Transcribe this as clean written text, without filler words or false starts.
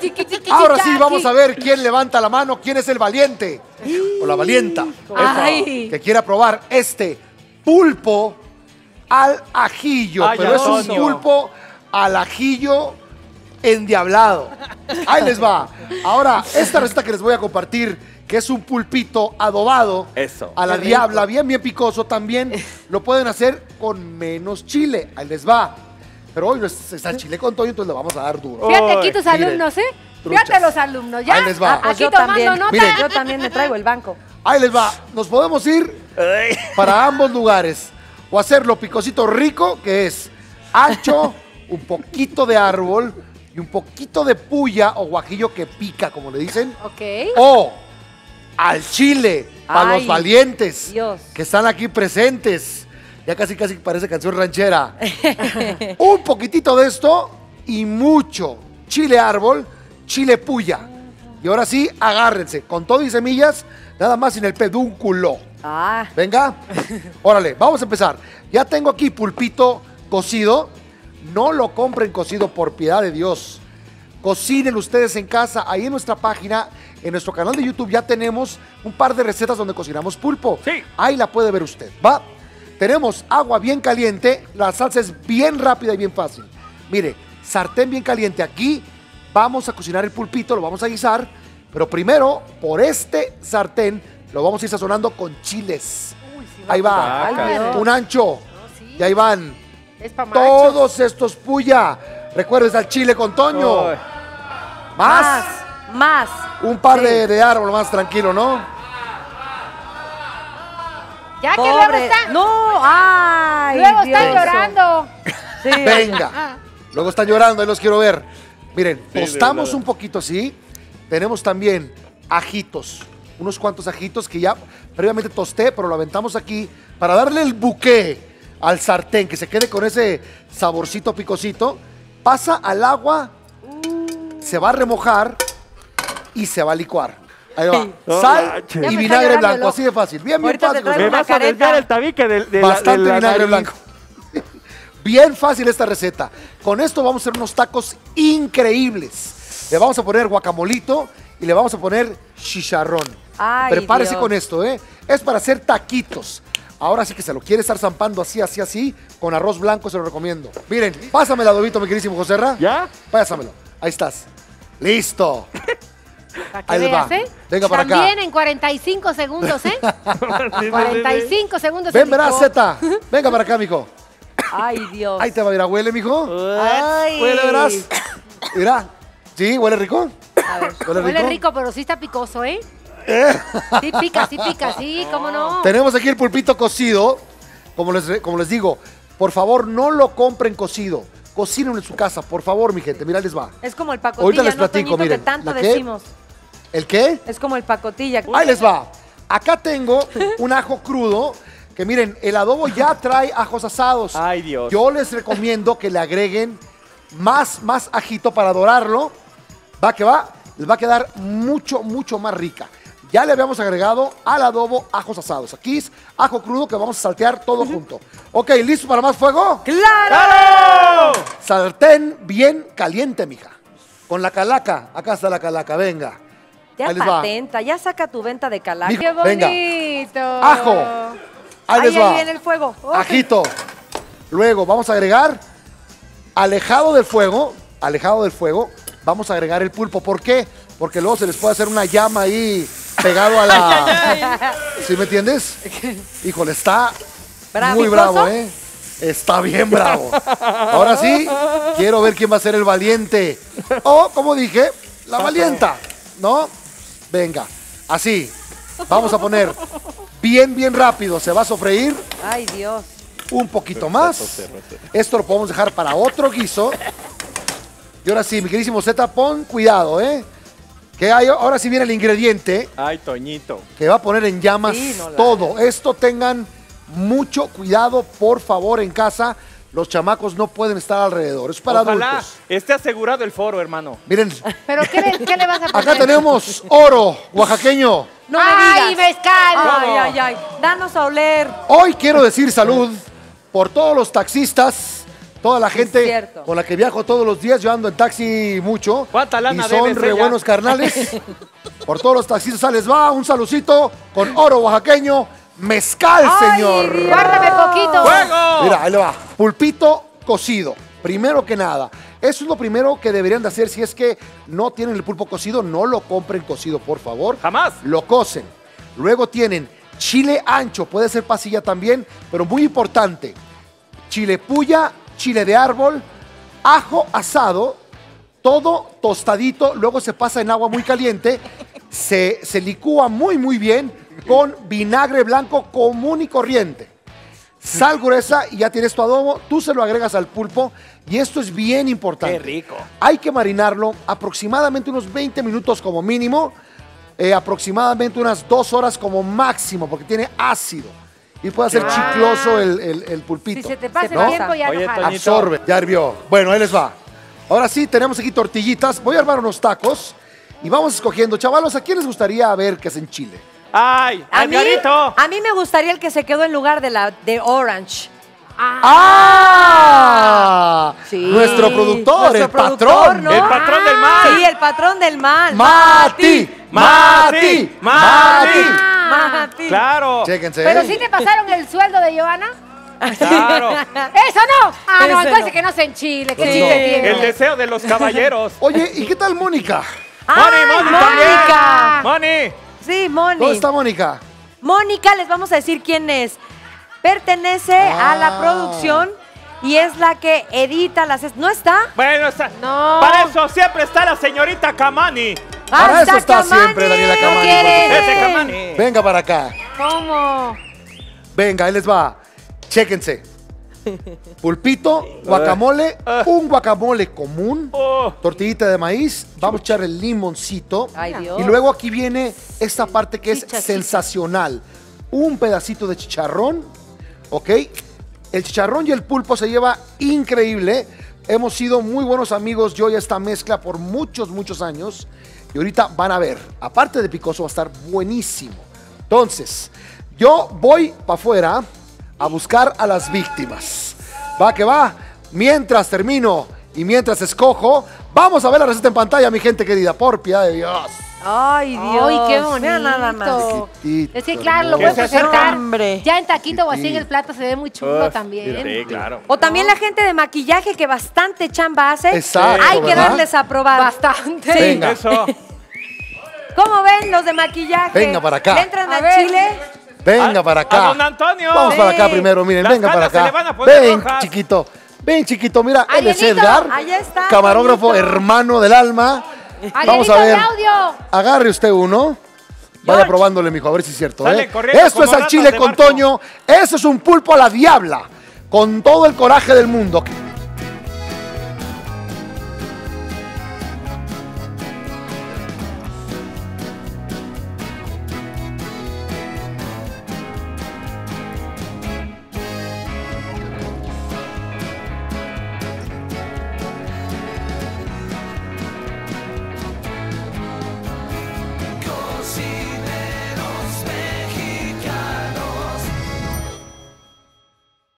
Ahora sí, vamos a ver quién levanta la mano, quién es el valiente o la valienta que quiera probar este pulpo al ajillo. Ay, pero es un Antonio. pulpo al ajillo endiablado. Ahí les va. Ahora, esta receta que les voy a compartir, que es un pulpito adobado Eso. a la diabla, bien picoso, también lo pueden hacer con menos chile. Ahí les va. Pero hoy no está el chile con todo, entonces le vamos a dar duro. Fíjate aquí tus Miren, alumnos, ¿eh? truchas. Fíjate los alumnos, ¿ya? Ahí les va. Aquí yo tomando también. nota. Miren. Yo también me traigo el banco. Ahí les va. Nos podemos ir Ay. para ambos lugares. O hacerlo picosito rico, que es ancho, un poquito de árbol y un poquito de puya o guajillo que pica, como le dicen. Ok. O al chile, para Ay, los valientes Dios. que están aquí presentes. Ya casi parece canción ranchera. Un poquitito de esto y mucho chile árbol, chile puya. Y ahora sí, agárrense, con todo y semillas, nada más sin el pedúnculo. Ah, Venga, órale, vamos a empezar. Ya tengo aquí pulpito cocido. No lo compren cocido, por piedad de Dios. Cocinen ustedes en casa. Ahí en nuestra página, en nuestro canal de YouTube, ya tenemos un par de recetas donde cocinamos pulpo. Sí. Ahí la puede ver usted, ¿va? Tenemos agua bien caliente. La salsa es bien rápida y bien fácil. Mire, sartén bien caliente. Aquí vamos a cocinar el pulpito, lo vamos a guisar. Pero primero, por este sartén, lo vamos a ir sazonando con chiles. Ahí va, Ay, Dios. un ancho. sí. Y ahí van Es pa' machos. todos estos puya. Recuerden al chile con Toño. Ay. Más. más. Un par Sí. de árbol más tranquilo, ¿no? Ya que luego está. No, ay. Luego Dios. están llorando. Sí. Venga. Luego están llorando, ahí los quiero ver. Miren, de tostamos verdad. un poquito así. Tenemos también ajitos. Unos cuantos ajitos que ya previamente tosté, pero lo aventamos aquí para darle el buque al sartén, que se quede con ese saborcito picosito. Pasa al agua, se va a remojar y se va a licuar. Ahí va. No Sal manches. y Ya me está vinagre llorando el blanco, ojo. así de fácil. Bien Ahorita te fácil. traigo Me una vas a desviar careta. el tabique de Bastante la vinagre nariz. blanco. Bien fácil esta receta. Con esto vamos a hacer unos tacos increíbles. Le vamos a poner guacamolito y le vamos a poner chicharrón. Ay, Prepárese Dios. con esto, ¿eh? Es para hacer taquitos. Ahora sí que se lo quiere estar zampando así, con arroz blanco se lo recomiendo. Miren, pásame el adobito, mi queridísimo Joserra. ¿Ya? Pásamelo. Ahí estás. Listo. Para que Ahí les va. veas, ¿eh? Venga para acá. También en 45 segundos, ¿eh? 45 segundos. Ven, se verás, picó. Zeta. Venga para acá, mijo. Ay, Dios. Ahí te va a ir a huele, mijo. Ay. Huele, verás. Mira. ¿Sí? ¿Huele rico? A ver. Huele rico, pero sí está picoso, ¿eh? Sí pica, sí, cómo no. Tenemos aquí el pulpito cocido. Como les digo, por favor, no lo compren cocido. Cocínenlo en su casa, por favor, mi gente. Mira, les va. Es como el pacotilla, Ahorita les ¿no, platico, Toñito, miren. que tanto ¿La qué? decimos. ¿El qué? Es como el pacotilla. Ahí les va. Acá tengo un ajo crudo. Que miren, el adobo ya trae ajos asados. Ay, Dios. Yo les recomiendo que le agreguen más ajito para dorarlo. Va que va. Les va a quedar mucho más rica. Ya le habíamos agregado al adobo ajos asados. Aquí es ajo crudo que vamos a saltear todo junto. Ok, ¿listo para más fuego? ¡Claro! Sartén bien caliente, mija. Con la calaca. Acá está la calaca, venga. Ya Ahí les va. patenta, ya saca tu venta de calaca. Mijo, ¡Qué venga. bonito! Ajo. Ahí les Ahí va. viene el fuego. Oh. Ajito. Luego vamos a agregar, alejado del fuego, vamos a agregar el pulpo. ¿Por qué? Porque luego se les puede hacer una llama ahí pegado a la... ¿Sí me entiendes? Híjole, está muy bravo, ¿eh? Está bien bravo. Ahora sí, quiero ver quién va a ser el valiente. O, como dije, la valienta, ¿no? Venga, así. Vamos a poner bien rápido. Se va a sofreír Ay, Dios. un poquito más. Esto lo podemos dejar para otro guiso. Y ahora sí, mi queridísimo Zeta, pon cuidado, ¿eh? Que hay, ahora sí viene el ingrediente Ay, Toñito. que va a poner en llamas Sí, no la- todo. Esto tengan mucho cuidado, por favor, en casa. Los chamacos no pueden estar alrededor. Es para Ojalá adultos. esté asegurado el foro, hermano. Miren, ¿Pero qué le vas a poner? acá tenemos oro oaxaqueño. No me ¡Ay, digas. mezcal! Ay. Danos a oler. Hoy quiero decir salud por todos los taxistas Toda la gente cierto. con la que viajo todos los días, yo ando en taxi mucho. ¿Cuánta Y lana son debes re ella? buenos carnales. Por todos los taxistas les va un salucito con oro oaxaqueño. Mezcal, Ay, señor. Dios. Guárdame poquito. ¡Fuego! Mira, ahí le va. Pulpito cocido. Primero que nada, eso es lo primero que deberían de hacer. Si es que no tienen el pulpo cocido, no lo compren cocido, por favor. Jamás. Lo cocen. Luego tienen chile ancho, puede ser pasilla también, pero muy importante. Chile puya, chile de árbol, ajo asado, todo tostadito, luego se pasa en agua muy caliente, se licúa muy bien con vinagre blanco común y corriente. Sal gruesa y ya tienes tu adobo, tú se lo agregas al pulpo y esto es bien importante. Qué rico. Hay que marinarlo aproximadamente unos 20 minutos como mínimo, aproximadamente unas 2 horas como máximo, porque tiene ácido y puede hacer chicloso el pulpito. Si se te pasa ¿no? el tiempo, ya Oye, no jala. Toñito. Absorbe, ya hirvió. Bueno, ahí les va. Ahora sí, tenemos aquí tortillitas. Voy a armar unos tacos y vamos escogiendo. Chavalos, ¿a quién les gustaría ver que hacen chile? ¡Ay! A mí, ¡Edgarito! a mí me gustaría el que se quedó en lugar de Orange. ¡Ah! Sí. Nuestro productor, Nuestro el productor, patrón. ¿no? ¡El patrón del mal! Sí, el patrón del mal. ¡Mati! ¡Mati! ¡Mati! Mati. ¡Claro! Chéquense. ¿Pero sí te pasaron el sueldo de Joana? ¡Claro! ¡Eso no! Ah, no, Ese entonces no. que no se enchile. ¿Qué Pues chiste no. tiene? El deseo de los caballeros. Oye, ¿y qué tal Mónica? ¡Moni, ¡Ay, Moni Mónica! también! ¡Moni! Sí, Moni. ¿Dónde está Mónica? Mónica, les vamos a decir quién es. Pertenece a la producción y es la que edita las... ¿No está? Bueno, No. para eso siempre está la señorita Kamani. Para eso está Kamani. siempre Daniela Kamani. ¿No quieres? Ese Kamani. Venga para acá. ¿Cómo? Venga, ahí les va. Chéquense. Pulpito, guacamole, un guacamole común, Oh. tortillita de maíz, vamos a echar el limoncito. Ay, Dios. Y luego aquí viene esta parte que es Chicha. sensacional. Un pedacito de chicharrón, ¿ok? El chicharrón y el pulpo se lleva increíble. Hemos sido muy buenos amigos yo y esta mezcla por muchos años. Y ahorita van a ver, aparte de picoso va a estar buenísimo. Entonces, yo voy para afuera a buscar a las víctimas. Va que va. Mientras termino y mientras escojo, vamos a ver la receta en pantalla, mi gente querida, por piedad de Dios. Ay, Dios. Ay, qué bonito. Mira nada más. Chiquitito, Es que claro, lo Que puedes se acerca. presentar Hombre. ya en taquito o así en el plato, se ve muy chulo Uf, también. Sí, claro. O también la gente de maquillaje que bastante chamba hace. Exacto, Hay que ¿verdad? darles a probar. Bastante. Sí. Venga. Eso. ¿Cómo ven los de maquillaje? Venga para acá. ¿Le entran A al ver. chile? Venga para acá. A don Antonio. Vamos para acá Sí. primero, miren, Las venga para canas se acá. le van a poner Ven, rojas. chiquito. Ven, chiquito, mira, él es Arielito, Edgar, allá está, camarógrafo, Arielito. hermano del alma. Vamos Arielito, a ver. Claudio. Agarre usted uno. Vaya probándole, mijo, a ver si es cierto. Sale ¿eh? corriendo Esto es como al ratas chile de con barco. Toño. Eso es un pulpo a la diabla. Con todo el coraje del mundo.